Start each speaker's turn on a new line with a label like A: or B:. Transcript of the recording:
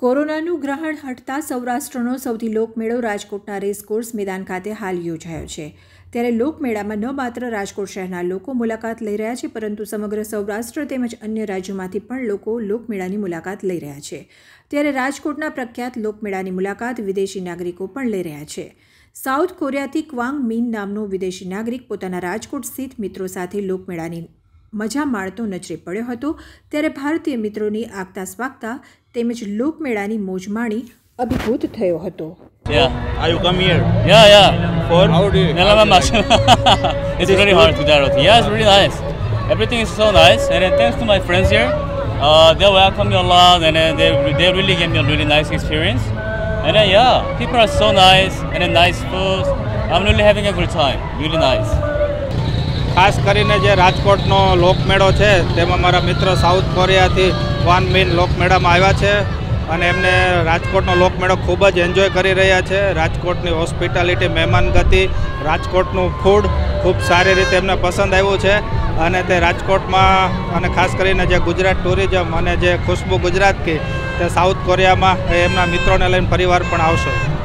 A: કોરોનાનું ગ્રહણ હટતા સૌરાષ્ટ્રનો સૌથી લોકમેળો રાજકોટના રેસકોર્સ મેદાન ખાતે હાલ યોજાયો છે। ત્યારે લોકમેળામાં ન માત્ર રાજકોટ શહેરના લોકો મુલાકાત લઈ રહ્યા છે, પરંતુ સમગ્ર સૌરાષ્ટ્ર તેમજ અન્ય રાજ્યોમાંથી પણ લોકો લોકમેળાની મુલાકાત લઈ રહ્યા છે। ત્યારે રાજકોટના પ્રખ્યાત લોકમેળાની મુલાકાત વિદેશી નાગરિકો પણ લઈ રહ્યા છે। સાઉથ કોરિયાથી ક્વાંગ મીન નામનો વિદેશી નાગરિક પોતાના રાજકોટ સ્થિત મિત્રો સાથે લોકમેળાની મજા માણતો નજરે પડ્યો હતો। ત્યારે ભારતીય મિત્રોની આગતા સ્વાગતા તેમજ લોકમેળાની મોજ માણી અભિભૂત થયો હતો।
B: Are you come here?
C: Yeah.
B: For how do you?
C: It's very hard to Gujarati. Yeah, it's really nice. Everything is so nice, and then thanks to my friends here, they welcome me a lot, and then they really gave me a really nice experience. And then people are so nice, and then nice food. I'm really having a good time. Really nice.
B: ખાસ કરીને જે રાજકોટનો લોકમેળો છે તેમાં મારા મિત્ર south કોરિયાથી Quang mean લોકમેળામાં આવ્યા છે અને એમને રાજકોટનો લોકમેળો ખૂબ જ એન્જોય કરી રહ્યા છે। રાજકોટની હોસ્પિટાલિટી, મહેમાનગતિ, રાજકોટનું ફૂડ ખૂબ સારી રીતે એમને પસંદ આવ્યું છે અને તે રાજકોટમાં અને ખાસ કરીને જે ગુજરાત ટુરિઝમ અને જે ખુશ્બુ ગુજરાત કી તે સાઉથ કોરિયામાં એમના મિત્રોને લઈને પરિવાર પણ આવશે।